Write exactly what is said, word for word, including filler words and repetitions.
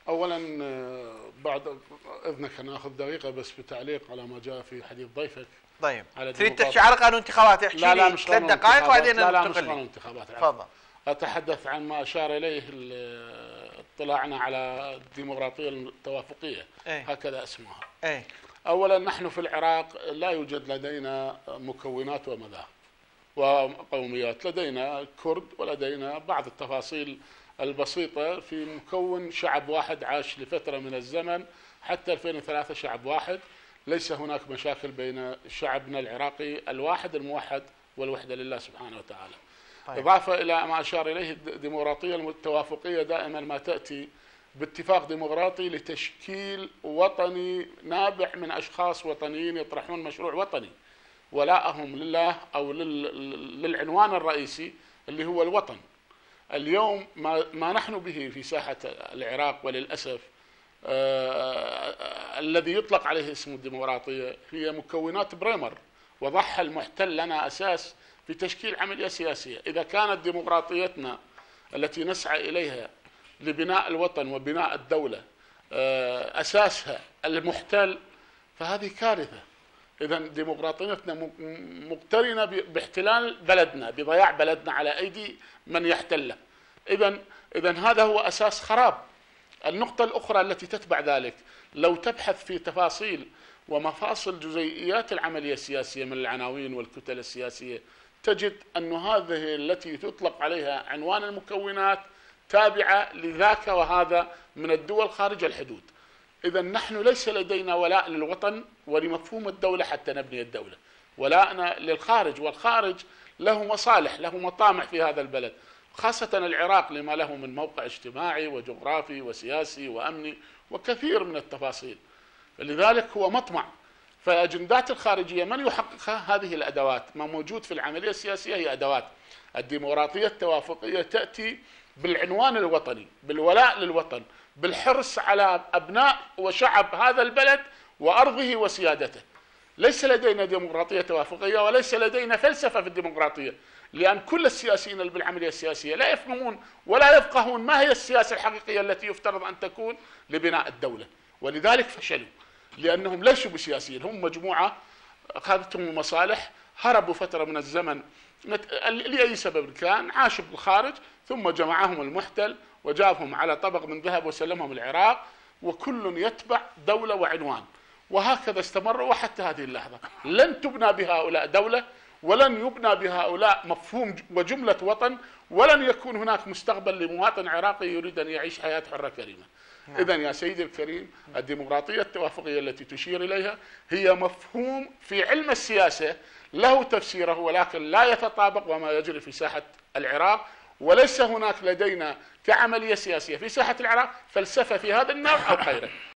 اولا بعد اذنك ناخذ دقيقه بس بتعليق على ما جاء في حديث ضيفك. طيب تريد تحكي على قانون انتخابات؟ احكي لا لا لي مش ثلاث دقائق وبعدين لا لا مش ننتقل. قانون انتخابات. تفضل. اتحدث عن ما اشار اليه اطلاعنا على الديمقراطيه التوافقيه. ايه؟ هكذا اسمها. ايه؟ اولا نحن في العراق لا يوجد لدينا مكونات ومذاهب وقوميات، لدينا كرد ولدينا بعض التفاصيل البسيطة في مكون شعب واحد عاش لفترة من الزمن حتى ألفين وثلاثة شعب واحد، ليس هناك مشاكل بين شعبنا العراقي الواحد الموحد والوحدة لله سبحانه وتعالى. طيب. إضافة إلى ما أشار إليه الديمقراطية التوافقية دائما ما تأتي باتفاق ديمقراطي لتشكيل وطني نابع من أشخاص وطنيين يطرحون مشروع وطني ولاءهم لله أو للعنوان الرئيسي اللي هو الوطن. اليوم ما, ما نحن به في ساحة العراق وللأسف آه الذي يطلق عليه اسم الديمقراطية هي مكونات بريمر، وضعها المحتل لنا أساس في تشكيل عملية سياسية. إذا كانت ديمقراطيتنا التي نسعى إليها لبناء الوطن وبناء الدولة آه أساسها المحتل فهذه كارثة. إذا ديمقراطيتنا مقترنة باحتلال بلدنا، بضياع بلدنا على أيدي من يحتله. إذا إذا هذا هو أساس خراب. النقطة الأخرى التي تتبع ذلك، لو تبحث في تفاصيل ومفاصل جزيئيات العملية السياسية من العناوين والكتل السياسية، تجد أن هذه التي تطلق عليها عنوان المكونات تابعة لذاك وهذا من الدول خارج الحدود. إذا نحن ليس لدينا ولاء للوطن ولمفهوم الدولة حتى نبني الدولة، ولاءنا للخارج، والخارج له مصالح، له مطامع في هذا البلد، خاصة العراق لما له من موقع اجتماعي وجغرافي وسياسي وأمني وكثير من التفاصيل، لذلك هو مطمع. فأجندات الخارجية من يحققها؟ هذه الأدوات. ما موجود في العملية السياسية هي أدوات. الديمقراطية التوافقية تأتي بالعنوان الوطني، بالولاء للوطن، بالحرص على أبناء وشعب هذا البلد وأرضه وسيادته. ليس لدينا ديمقراطية توافقية وليس لدينا فلسفة في الديمقراطية، لأن كل السياسيين اللي بالعملية السياسية لا يفهمون ولا يفقهون ما هي السياسة الحقيقية التي يفترض أن تكون لبناء الدولة، ولذلك فشلوا، لأنهم ليسوا بسياسيين، هم مجموعة أخذتهم المصالح، هربوا فترة من الزمن لأي سبب كان، عاشوا بالخارج، ثم جمعهم المحتل وجابهم على طبق من ذهب وسلمهم العراق، وكل يتبع دولة وعنوان، وهكذا استمروا وحتى هذه اللحظة. لن تبنى بهؤلاء دولة، ولن يبنى بهؤلاء مفهوم وجملة وطن، ولن يكون هناك مستقبل لمواطن عراقي يريد أن يعيش حياة حرة كريمة. إذا يا سيدي الكريم، الديمقراطية التوافقية التي تشير إليها هي مفهوم في علم السياسة له تفسيره، ولكن لا يتطابق وما يجري في ساحة العراق، وليس هناك لدينا كعملية سياسية في ساحة العراق فلسفة في هذا النوع أو غيره.